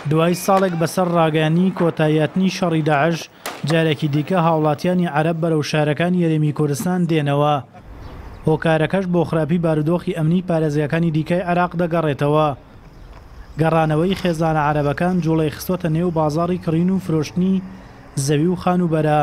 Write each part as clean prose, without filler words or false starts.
دوای ساڵێک بەسەر ڕاگەیاندنی کۆتاییاتنی شەڕی داعش جارێکی دیکە هاوڵاتیانی عەرەب بەرەو شارەکانی یەرێمی کوردستان دێنەوە. هۆکارەکەش بۆ خراپی بارودۆخی ئەمنی پارێزگاکانی دیکەی عێراق دەگەڕێتەوە. گەڕانەوەی خێزانە عەرەبەکان جوڵەی خستۆتە نێو بازاڕی کڕین و فرۆشتنی زەوی و خانوبەرە.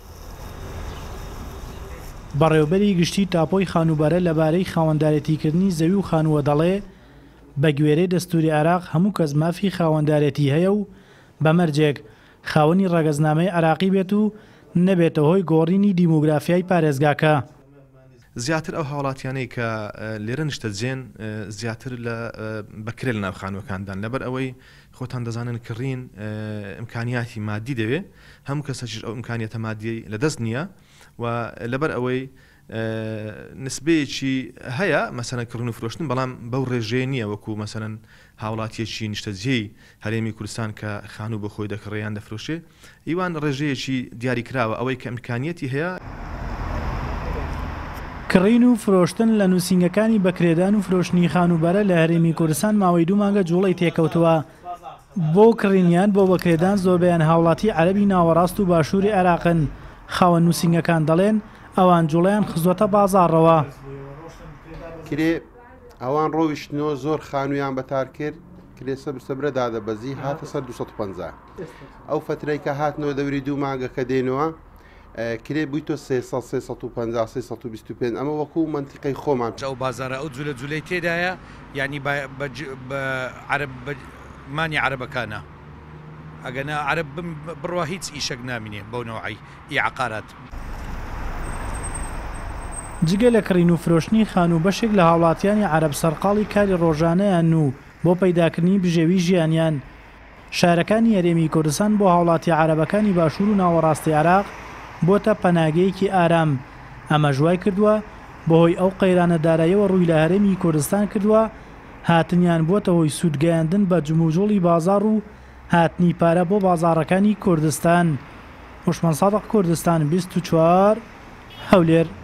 بەڕێوەبەری گشتی تاپۆی خانوبەرە لەبارەی خاوەندارێتیکردنی زەوی و خانووە دەڵێ بە گوێرەی دەستوری عێراق هەموو کەس مافی خاوەندارێتی هەیە و بەمەرجێک خاوەنی ڕەگەزنامەی عێراقی بێت و نەبێتە هۆی گۆڕینی دیموگرافیای پارێزگاکە. زیاتر ئەو هاوڵاتیانەی کە لێرە نیشتەجێن زیاتر لە بەکرێ لە ناوخانوەکاندان لەبەر ئەوەی خۆتان دەزانن کڕین ئیمکانیاتی مادی دەوێت هەموو کەسەکیش ئەو ئیمکانیەتە مادی لەدەست نییە و لەبەر ئەوەی نسبەیەکی هەیە مەسەرەن کڕین و فرۆشتن بەڵام بەو ڕێژەیە نییە وەکو مەسەرەن هاوڵاتیەکی نیشتەجێی هەرێمی کوردستان کە خانوو بە خۆی دەکڕێیان دەفرۆشێ ئیوان ڕێژەیەکی دیاریکراوە ئەوەی کە ئیمکانیەتی هەیە. کڕین و فرۆشتن لە نووسینگەکانی بەکرێدان و فرۆشتنی خانوبەرە لە هەرێمی کوردستان ماوەی 2 مانگە جوڵەی تێکەوتووە. بۆ کڕینیان بۆ بەکرێدان زۆربەیان هاوڵاتی عەرەبی ناوەڕاست و باشووری عێراقن. خاوەن نووسینگەکان دەڵێن ئەوان جوڵەیان خزوەتە بازاڕەوە. کرێ ئەوان ڕۆیشتنەوە زۆر خانوویان بەتار کرد کرێ سەبرە دادەبەزی هاتە سەر 250. ئەو فترەی کە هاتنەوە دەوری 2 مانگە کە دێنەوە کرێ بوویتۆ 350-325 ئەمە وەکو منتیقەی خۆمان ئەو بازارە ئەو جولە جولەی تێدایە ینی مانی عەرەبەکانە ئەگەنا عەرەب بڕوا هیچ ئیشەک نامینێ بەو نەوعی عقارات. جگە لە کڕین و فرۆشتنی خانوو بەشێک لە هاوڵاتیانی عەرەب سەرقاڵی کاری ڕۆژانەیان و بۆ پەیداکردنی بژێوی ژیانیان. شارەکانی یەرێمی کوردستان بۆ هاوڵاتی عەرەبەکانی باشوور و ناوەڕاستی عێراق بۆتە پەناگەیەکی ئارام. ئەمە ژوای کردووە بەهۆی ئەو قەیرانە داراییەوە ڕووی لە هەرێمی کوردستان کردووە هاتنیان بۆتە هۆی سوودگەیاندن بە جموجۆڵی بازاڕ و هاتنی پارە بۆ بازاڕەکانی کوردستان. هوشمەند سادق، کوردستان 24 هەولێر.